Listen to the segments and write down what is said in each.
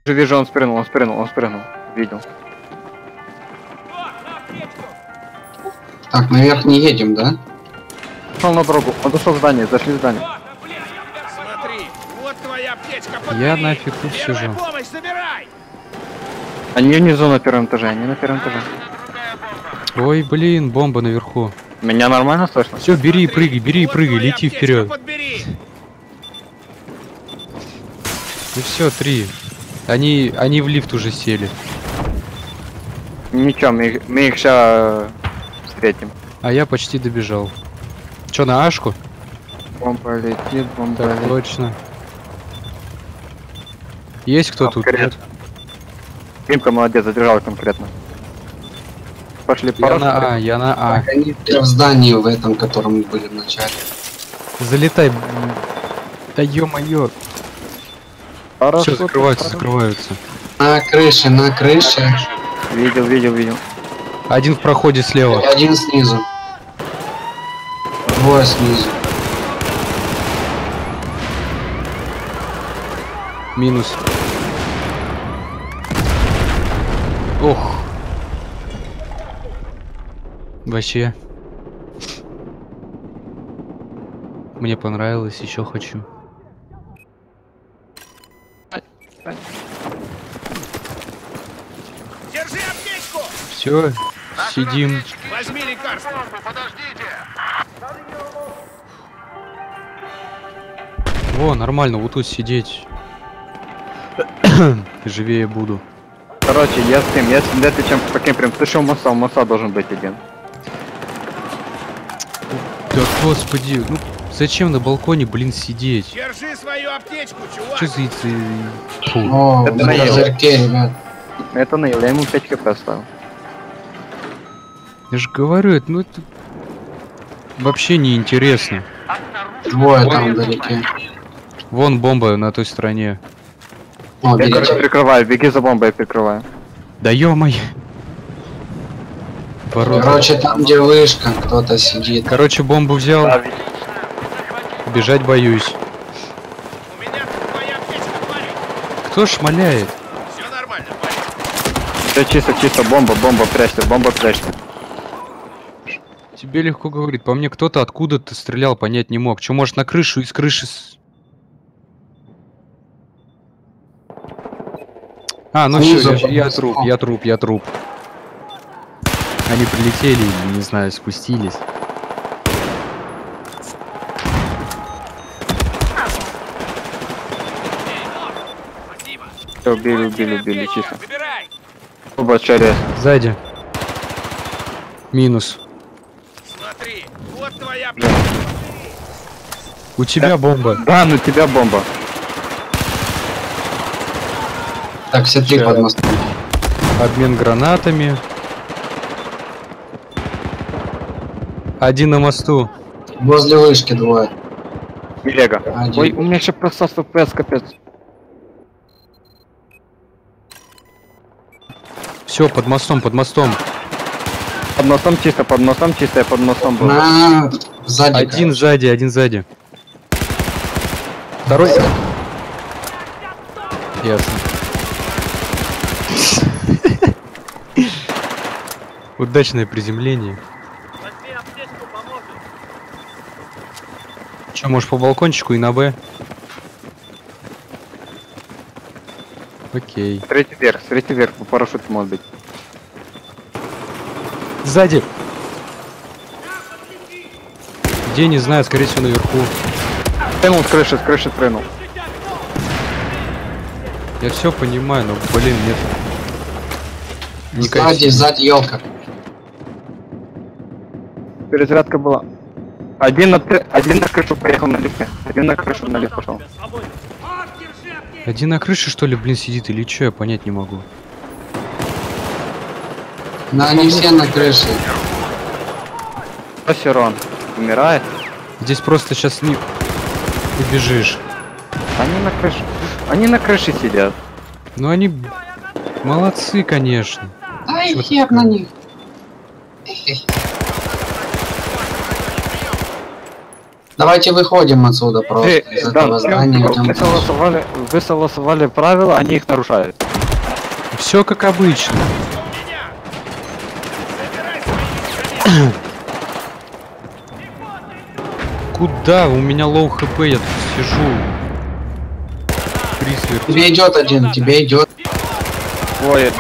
Вижу, он спрыгнул. Видел. Так, наверх не едем, да? Пошел на дорогу. Он дошел в здание, зашли в здание. Смотри, вот твоя аптечка, подбери. Я нафиг тут Первая сижу. помощь забирай. Они внизу на первом этаже, они на первом этаже. Ой, блин, бомба наверху. Меня нормально слышно? Все, бери и прыгай, Вот твоя лети аптечка, вперед. подбери. И все, 3. Они в лифт уже сели. Ничего, мы их сейчас встретим. А я почти добежал. Че, на Ашку? Бомба летит, бомба Так летит. точно. Есть кто тут? Конкретно. Нет? Римка молодец, задержал конкретно. Пошли Я на А, я на А. Так, они в здании в этом, котором мы были в начале. Залетай. Да ё-моё. Все, закрываются. На крыше, на крыше. Видел. Один в проходе слева. Один снизу. Двое снизу. Минус. Ох. Вообще. Мне понравилось, еще хочу. Держи аптечку. Все, сидим. Возьми лекарство. О, нормально, вот тут сидеть. Живее буду. Короче, я с кем? Я с Летычем по кемперам. Ты что, Моса должен быть один. Да господи, ну зачем на балконе, блин, сидеть? Держи свою аптечку, чувак. Че за яйцы? Фу. О, Это на наело. козырьке, ребят. Это Нейл, я ему 5 кп оставил. Я же говорю, это, ну это вообще не интересно. Двое там вдалеке. Вон бомба на той стороне. О, Я, берите. короче, прикрываю, беги за бомбой, я прикрываю. Да ё-моё. Ворота. Короче, там где вышка, кто-то сидит. Короче, бомбу взял, Да, видел. бежать боюсь. У меня тут твоя аптечка, парень. Кто шмаляет? Все нормально, парень. Все чисто, бомба, прячься. Тебе легко говорить. По мне кто-то откуда-то стрелял, понять не мог. Че, может, на крышу, из крыши... А, ну Снизу все, я просто. труп. Они прилетели, не знаю, спустились. Все, убили, чисто. Забирай. Оба через. Сзади. Минус. Смотри, вот твоя аптечка. У тебя бомба. Да, на тебя бомба. Так, все три под мостом. Обмен гранатами. Один на мосту. Возле вышки двое. Милега. Один. Ой, у меня еще просто FPS, капец. Все, под мостом. Под мостом чисто, я под мостом был. На сзади. Один сзади. Второй. Ясно. Удачное приземление. Че, можешь по балкончику и на Б? Окей. Третий вверх, по парашюту может быть. Сзади. Где, не знаю, скорее всего наверху. Прыгнул с крыши прыгнул. Я все понимаю, но, блин, нет. Сзади елка. Перезарядка была. Один на крышу поехал на лифте. Один на крышу на лифт пошел. Один на крыше, что ли, блин, сидит или что, я понять не могу. Но они все на крыше. Сирон умирает. Здесь просто сейчас не убежишь. Они на крыше сидят. Ну они молодцы, конечно. Ай, Чё хер такое? на них. Давайте выходим отсюда просто из этого здания. Идем дальше. вы согласовали правила, они их нарушают. Все как обычно. Меня! Забирай свои инструменты! Куда? У меня лоу хп, я тут сижу. Присверк. Тебе идет один, тебе идет. Двое.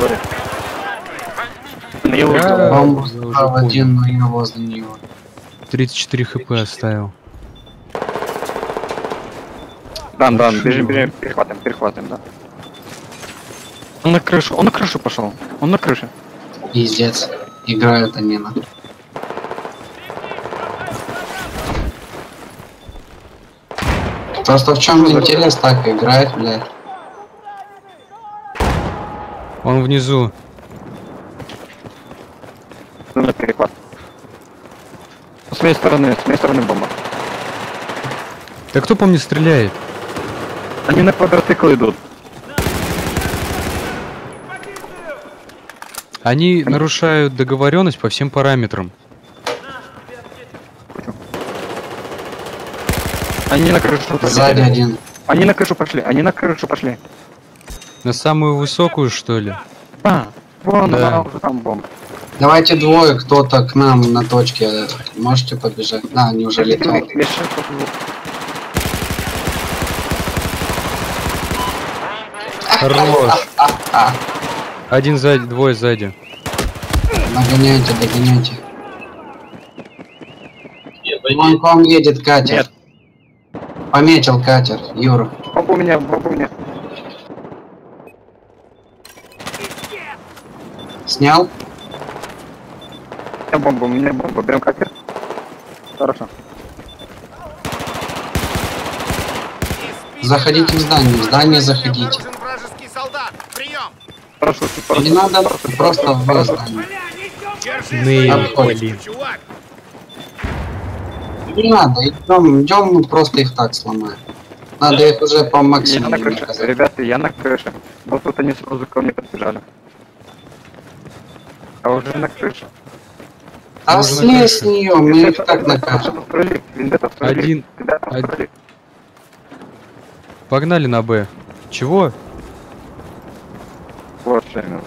Я Бомбу уже справа понял. один, но я возле него. 34 хп оставил. Да, бежим, перехватим, да. Он на крышу пошел. Он на крыше. Пиздец. Играют они на. Просто в чем интерес так играть, блядь. Он внизу. На перехват. С моей стороны бомба. Да кто по мне стреляет? Они на квадроцикл идут. Они нарушают договоренность по всем параметрам. Они на крышу пошли. Сзади один. Они на крышу пошли. На самую высокую, что ли? Вон Да. она уже там бомба. Давайте двое, кто-то к нам на точке. Можете побежать? Да, они уже летят. Я сейчас покажу. Хорош. Один сзади, двое сзади. Догоняйте. Вон к вам едет катер. Нет. Пометил катер, Юра. Бомба у меня. Снял? У меня бомба. Берем катер. Хорошо. Заходите в здание заходите. Обнаружен вражеский солдат! Прием! Хорошо. Не надо просто в здание. Держи Нейл, свою точку, блин. чувак! Не надо, идем, мы просто их так сломаем. Надо их уже по Я на максимуму крыше. наказать. Ребята, я на крыше. Вот тут они сразу ко мне подбежали. А уже на крыше. А Можно слезь с крышу. нее, мы их так накажем. Один. Погнали на Б. Чего? Вот что именно.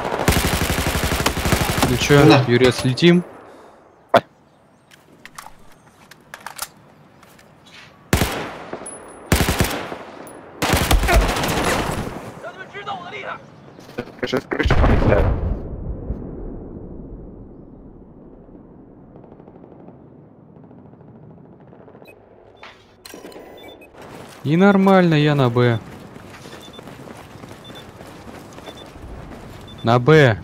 Ну чё, Да. Юрец, летим? С крыши помогают. И нормально, я на Б. На Б.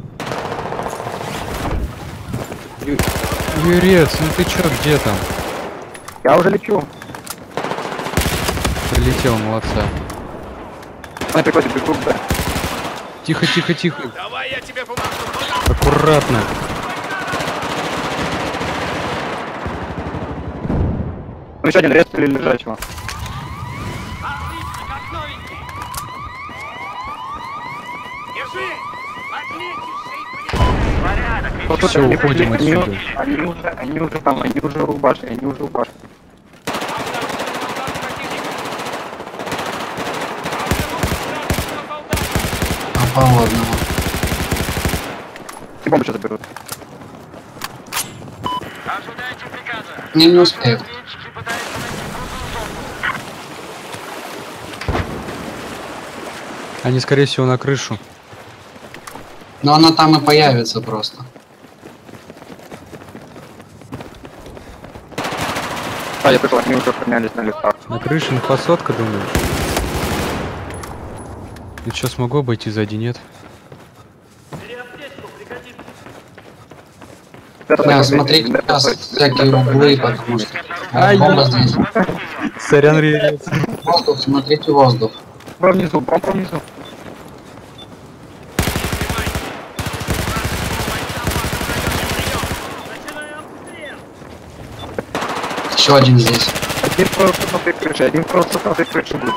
Юрец, ну ты чё, где там? Я уже лечу. Прилетел, молодца. На приходе бегу, да. Тихо. Давай я тебе помогу! Аккуратно. Ну еще один рез или лежачего. Держи! Отличишься и Вот тут Всё, они уходим пришли, отсюда. Они уже там, они уже у башни. Попал одного. И бомбу сейчас заберут. Не успею. Они, скорее всего, на крышу. Но она там и появится просто. А, я пришел, они уже поднялись на лифтах. На крыше инфосотка, думаю. Ну чё, смогу обойти сзади, нет? Да, смотрите сейчас всякие углы, потому что Ай, бомба здесь. Сорян, Юрец. Воздух, смотрите воздух. Бомба внизу. Еще один здесь. Один просто на той крыше будет.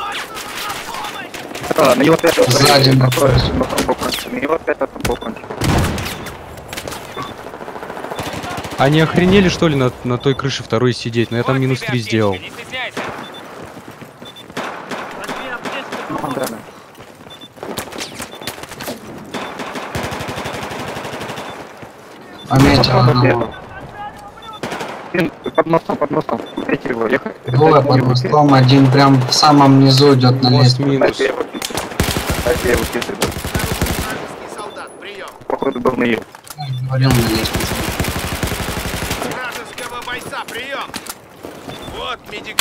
Ладно, его опять Сзади на находится. его опять на Они охренели, что ли, на той крыше второй сидеть? Но я там Вот минус тебе 3 аптечка, сделал. не стесняйся. Ну, да, да. Пометил одного. Блин, под мостом. Смотрите его, я Двое под мостом, один прям в самом низу идет на Мост лестницу. минус. Дайте я его кисаю. Вражеский солдат, прием. Походу был на Ил. Говорил на лестнице. Вражеского бойца, прием. Вот медик.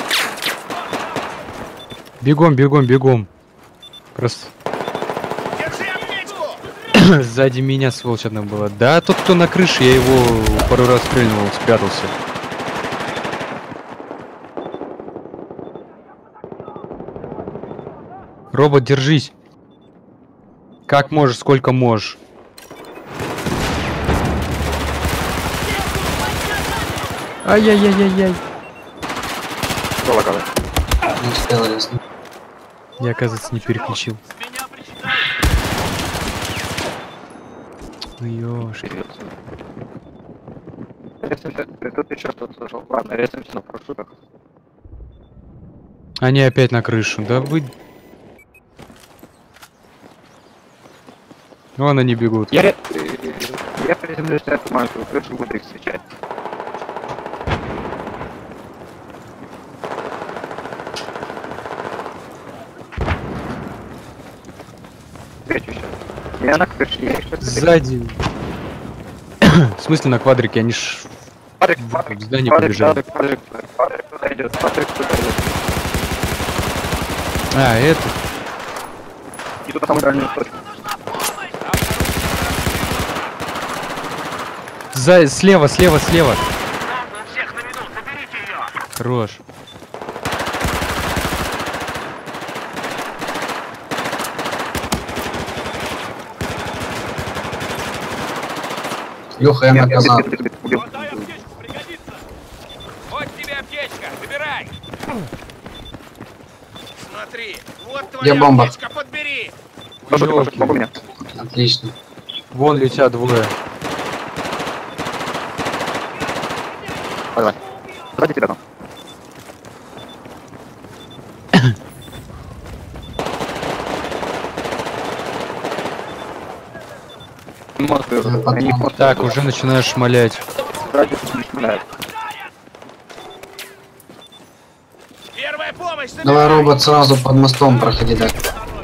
Бегом, бегом, бегом. Просто Держи аптечку. сзади меня сволочь одна была. Да, тот, кто на крыше, я его пару раз стрельнул, спрятался. Робот, держись. Как можешь, сколько можешь. Ай-яй-яй-яй-яй. Что лагало? Не успел резнуть. Я, оказывается, не переключил. Ну ёшки. Тут еще что-то слышал. Ладно, резаемся на парашютах. Они опять на крышу. Да вы... Вон они бегут. Я приземлюсь на эту маленькую крышу, буду их встречать. Встречу сейчас. Я на крыше, я их сейчас встречу. Сзади. В смысле на квадрике? Они ж... Патрик, в здание побежали. Патрик туда идет, Патрик туда идет. А, это... И тут самую дальнюю точку. Слева, слева, слева. Хорош. Леха, я наказал. Убил. Вот тебе аптечка, забирай. Смотри, вот Где твоя бомба? аптечка, подбери. Пошел, помогу мне. Отлично. Вон летят двое. Давай. Сзади тебя там. Они просто Так, уже начинаешь шмалять. сзади не шмаляют. Первая помощь, забирай. Давай, робот, сразу под мостом проходи, да.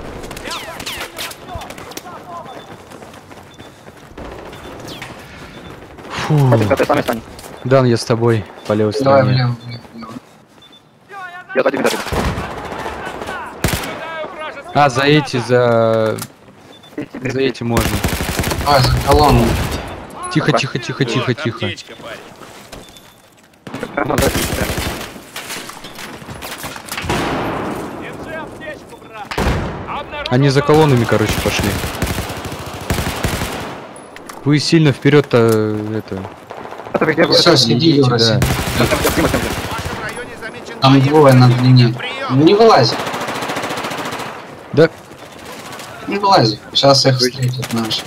Фу. Ты сами стань. Дан, я с тобой. По левой Давай стороне. влево, влево. Я сзади тебя. Наблюдаю вражеский А, за эти, солдат. за эти можно. Давай, за колонну. Тихо, тихо, тихо, тихо, Вот тихо. аптечка, парень. Прямо сзади тебя. Держи аптечку, брат. Обнаружил Они за солдата. колоннами, короче, пошли. Вы сильно вперед-то это. Это где вы? Все, сиди, Юра, да. сиди. В вашем районе замечен Там военный двое на противник. длине. Прием. Не вылазь, Да, не вылазь. Сейчас их встретят наши.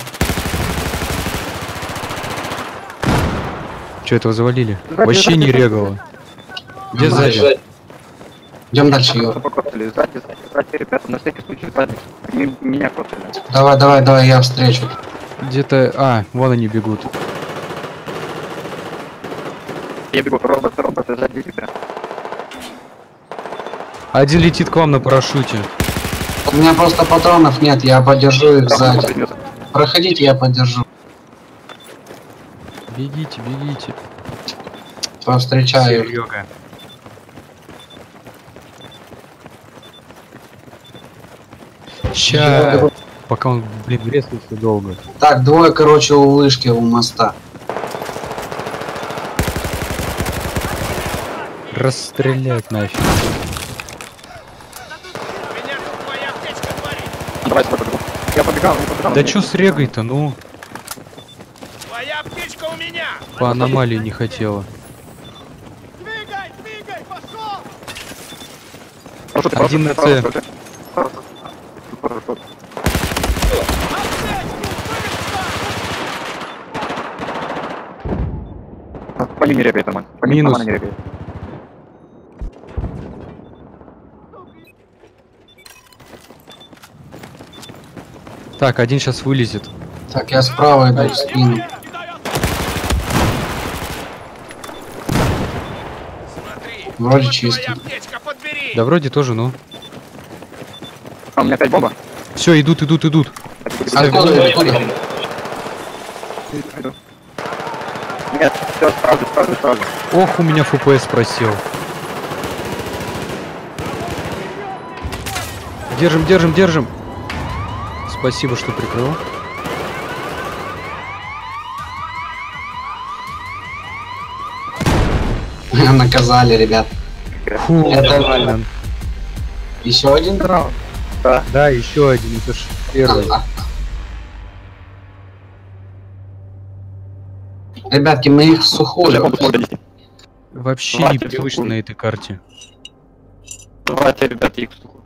что этого завалили? Сзади, Вообще сзади, не сзади. регало. Где сзади? Идем дальше, Юра. Сзади, ребята, на всякий случай сзади. Они меня просто. Давай, давай, давай, я встречу. Где-то... А, вон они бегут. Я бегу, робот, сзади тебя. Один летит к вам на парашюте. У меня просто патронов нет, я поддержу их Там сзади. придёт. Проходите, я поддержу. Бегите, бегите. Повстречаю их. Серега. Ща... Пока он, блин, врезался долго. Так, двое, короче, у вышки, у моста. Расстрелять нафиг. У меня тут твоя аптечка, парень. Давай, побегу. Я побегал, не побегал. Да чё с регой-то, ну? Твоя аптечка у меня. По аномалии не хотела. Двигай, двигай, пошел. Парашют, Один на парашют, С. парашют. Парашют. по ним не ребят, нормально. По ним Минус. нормально не ребят. Так, один сейчас вылезет. Так, я справа иду в спину. Смотри, Вроде вот чисто. твоя аптечка, подбери. Да вроде тоже, ну. А, у меня опять бомба. Все, идут. Откуда? Откуда? Нет, все, сразу. Ох, у меня ФПС просел. Держим. Спасибо, что прикрыл. Наказали, ребят. Фу, Это- нормально. Еще один? Да. Да, еще один, это ж первый. Ага. Ребятки, мы их в Уже сухую. бомбу смог донести. Вообще Давайте непривычно сухую. на этой карте. Давайте, ребята, их в сухую.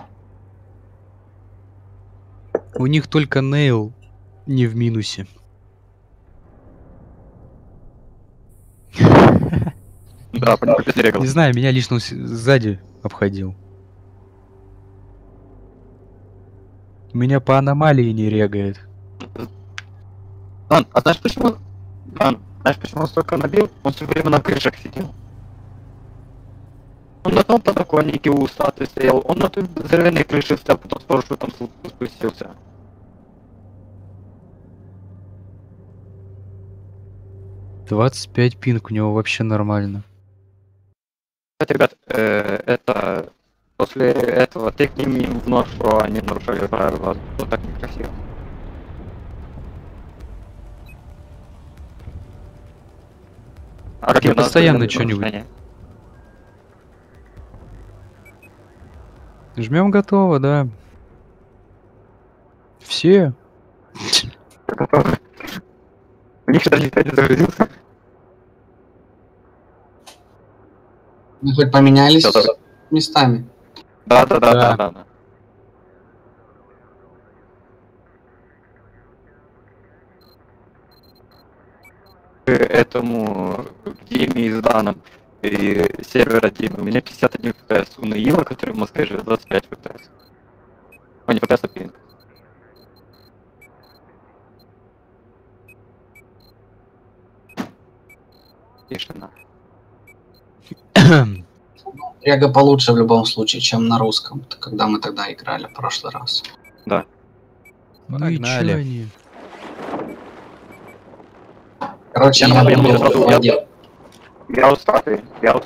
У них только нейл не в минусе. Да, понял, как регал. Не знаю, меня лично сзади обходил. Меня по аномалии не регает. Дан, а знаешь почему? Дан, знаешь почему он столько набил? Он все время на крышах сидел. Он на том подоконнике у статы стоял, он на той деревянной крыше стоял, потом с парашютом спустился. — 25 пинг, у него вообще нормально. Кстати, ребят, это... После этого ты к ним вновь, что они нарушали правила, ну так некрасиво. Я постоянно что-нибудь. Жмем готово, да. Все. У них даже никто не загрузился. Мы хоть поменялись Всё, да. местами. Да. Этому Диме и с Даном и сервера Димы. У меня 51 FPS. У Наила, который в Москве живет, 25 FPS. О, не FPS, а пинг. Тишина. Рега получше в любом случае, чем на русском, когда мы тогда играли в прошлый раз. Да. Ну и чё Погнали. Короче, они? Я я думаю, буду сразу владеть. Я усатый.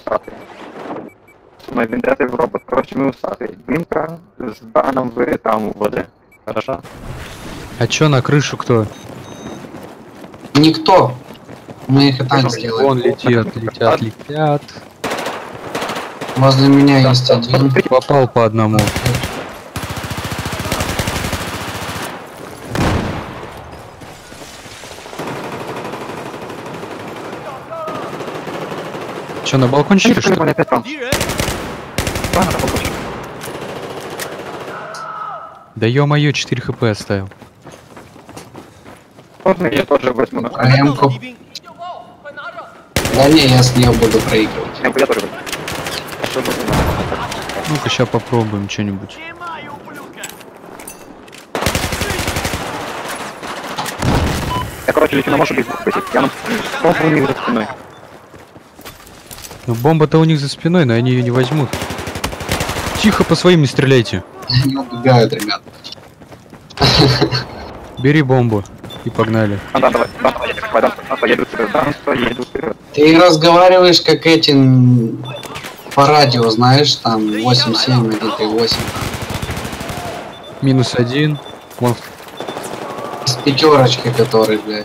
С моей вендеттой в робот. Короче, мы усатый. Димка с Даном вы там у воды. Хорошо? А чё на крышу кто? Никто. Мы их и так сделаем. Вон летят. Возле меня есть один. Попал по одному. Чё, на балкончике, что ли? Опять там. Да, на балкончик. Да ё-моё, 4 хп оставил. Можно я тоже возьму на М-ку. Да не, я с нее буду проигрывать. Я тоже возьму. Что возьму на- Ну-ка, сейчас попробуем что-нибудь. Я, короче, лечу на может быть спасибо. Я на бомбу у них за спиной. Ну, бомба-то у них за спиной, но они ее не возьмут. Тихо, по своим не стреляйте. Они убегают, ребят. Бери бомбу. И погнали. Давай, я иду вперед. Ты разговариваешь как эти по радио, знаешь, там 8-7, 1-8. -1. Вон. С пятерочкой, который, блядь.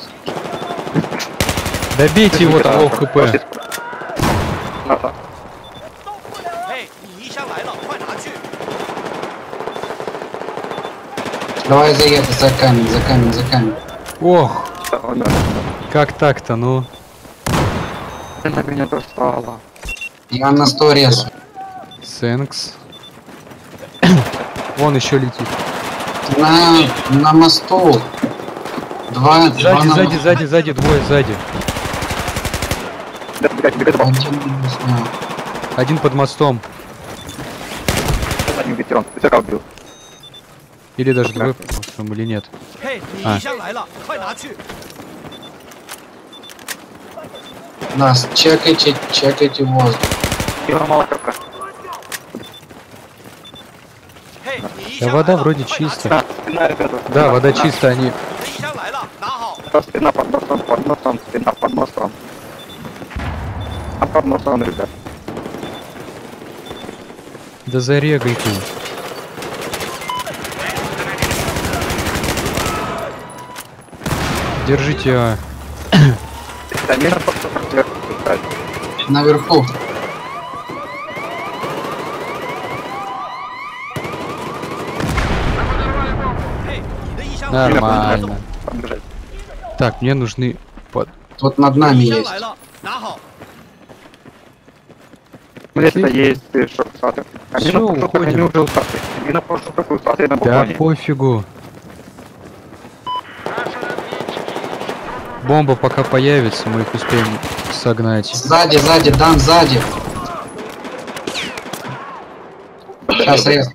Добейте его того хп. Да. 嘿，你一下来了，快拿去！ Давай заехать за камень. Ох, Да. как так-то, ну. Ты на меня достала. Я на 100 резу. Сэнкс. Вон еще летит. На мосту. Два на... Сзади, двое сзади. Бегай за боком. Один не снял. Один под мостом. Один ветеран. Ветерка убил. Или даже двое под мостом, или нет. 嘿，你啊衣箱来了，快拿去！ Нас, чекайте воздух. Его мало как. 嘿，你衣 Да 箱 вода 来了， вроде 快拿去 чистая. Спина, ребята. Да, вода чистая, они... 你的衣箱来了，拿好。 Спина под мостом, под мостом, спина под мостом. А под мостом, ребят. Да зарегай ты. Держите, а. Да, мира просто сверху пускать. Наверху. Нормально. Побежать. Так, мне нужны... Тут над нами 衣箱 есть. 来了，拿好。 Здесь-то есть шок-саты. Они Всё, на пошуках, они уходим. уже устаты. Они на пошуках устаты на Да балконе. пофигу. Бомба пока появится, мы их успеем согнать. Сзади, Дан, сзади. Сейчас рез.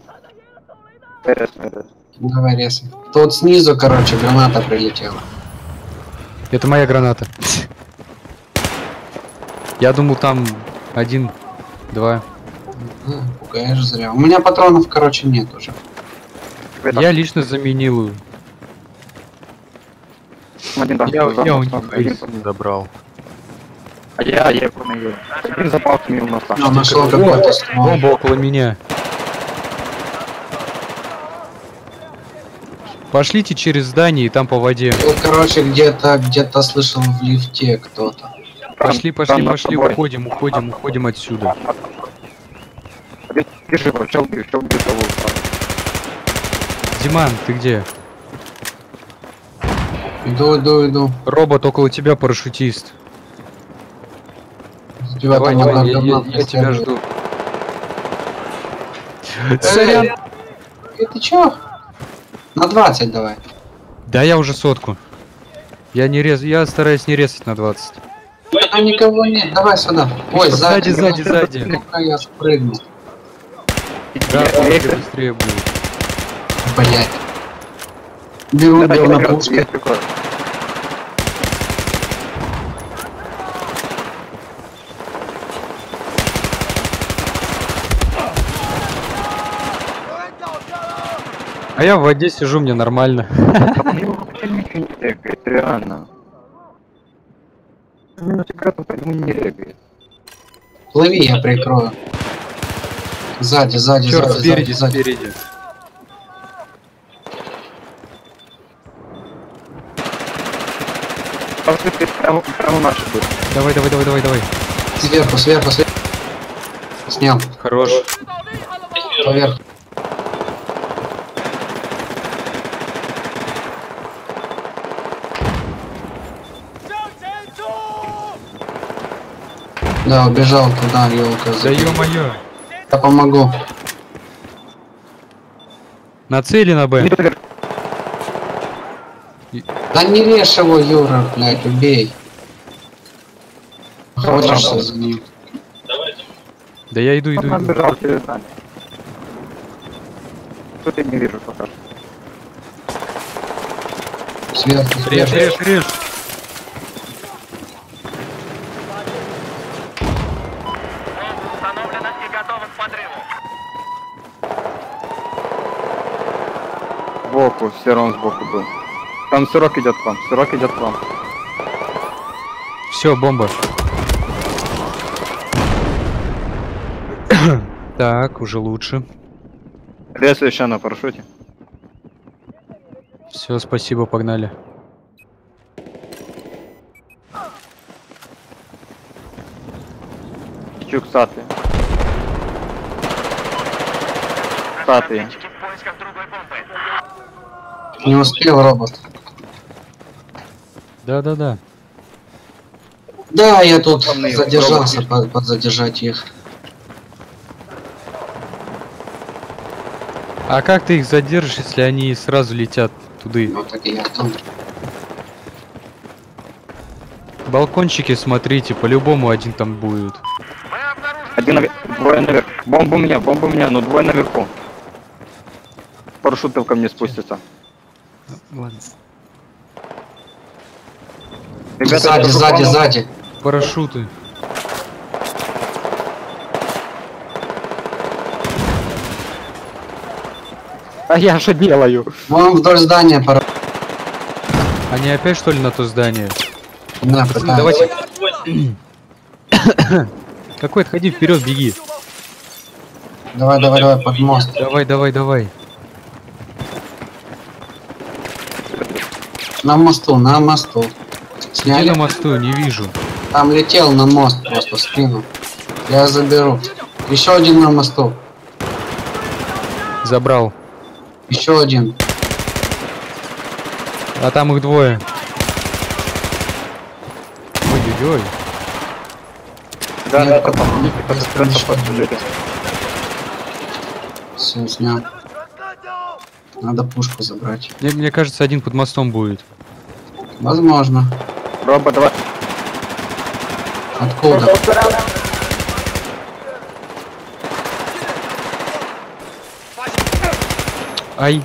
Давай рез. Тут снизу, короче, граната прилетела. Это моя граната. Я думал, там один, два. Пугаешь зря. У меня патронов, короче, нет уже. Я лично заменил. Я у них забрал. А я промыл. Один за палками у нас там. Но нашел какой-то ствол. Бомба около меня. Пошлите через здание и там по воде. Тут, короче, где-то слышал в лифте кто-то. Пошли, уходим отсюда. Бежи, чел бежал. Диман, ты где? Иду. Робот около тебя, парашютист. У тебя Давай, там одна давай, граната я тебя стоит. жду. Сорян. Ты чё? На 20 давай. Да я уже сотку. Я стараюсь не резать на 20. А никого нет, давай сюда. Ой, сзади. Сзади. Ну-ка я спрыгну. Да, быстрее будет. Блять. Беру на пушку. А я в воде сижу, мне нормально. Реально. Тебя тут не регает. Плыви, я прикрою. Сзади, Черт, сзади. спереди. Прямо наши будет. Давай. Сверху. Снял. Хорош. Поверх. Да, убежал туда, елка. Да ё-моё. Я помогу. На цели на Б. Да не режь его, Юра, блядь, убей. Охотишься за ним. Да я иду. Он бежал через нами. Что я не вижу пока что. Сверху. Режь. Сбоку, все равно сбоку был. Там сырок идет к вам. Все, бомба. Так, уже лучше. Лес еще на парашюте. Все, спасибо, погнали. Чук саты. Саты. Не успел робот. Да. Да, я тут Помню, задержался робот. подзадержать их. А как ты их задержишь, если они сразу летят туда? Вот так и я в том. Балкончики смотрите, по-любому один там будет. Один наверх, двое наверх. Бомба у меня, но двое наверху. Парашют ко мне спустится. Ладно. Ребята, Сзади, я сзади, попал. сзади. Парашюты. А я что делаю? Вон вдоль здания пора. Они опять что ли на то здание? На, Пацаны, давайте. Какой, отходи вперед, беги. Давай, давай, давай, под мост. Давай, давай, давай. На мосту, на мосту. Где Сняли? на мосту? Не вижу. Там летел на мост просто в спину. Я заберу. Еще один на мосту. Забрал. Еще один. А там их двое. Ой-ой-ой. Да, Нет, да, потом. да, Все, снял. Надо пушку забрать. Мне кажется, один под мостом будет. Возможно. Роба, давай. Откуда? Ай.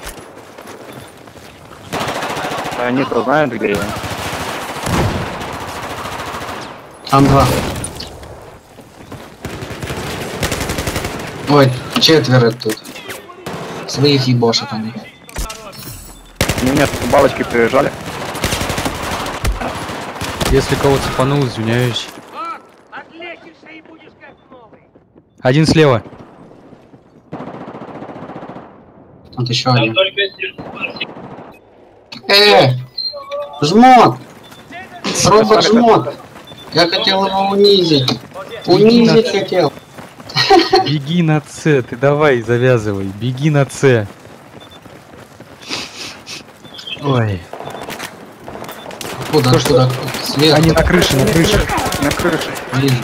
Они-то знают, где я. Там два. Ой, четверо тут. Своих ебошат они. Меня с балочки приезжали. Если кого цепанул, извиняюсь. Один слева. Вот еще один. Жмот! Робот жмот! Я хотел его унизить. Унизить хотел. Беги на С, ты давай, завязывай. Беги на С. Ой. Откуда, откуда? Сверху. Они на крыше, на крыше. На крыше. Блин.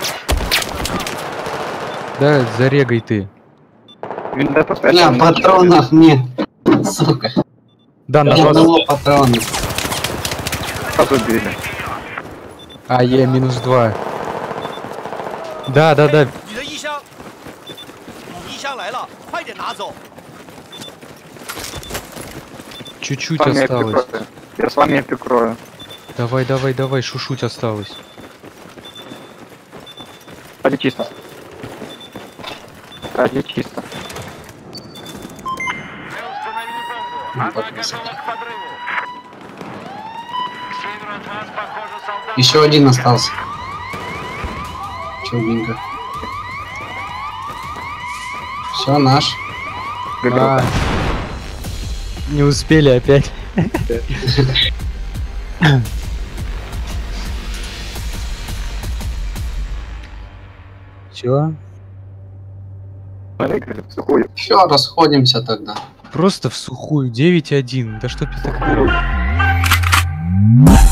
Да, зарегай ты. Виндета Бля, патронов нет. Сука. Да, на Я вас. было патроны. сразу били. А, я -2. Да, да, да. 你的衣箱，你衣箱来了，快点拿走。 Чуть-чуть С вами я осталось. прикрою. Я с вами прикрою. Давай, давай, давай, шушуть осталось. Сзади чисто. Сзади чисто. Еще один остался. Чудненько. Все, наш. А, не успели опять. Чё? В сухую. Все, расходимся тогда. Просто в сухую 9-1. Да что ты так делаешь?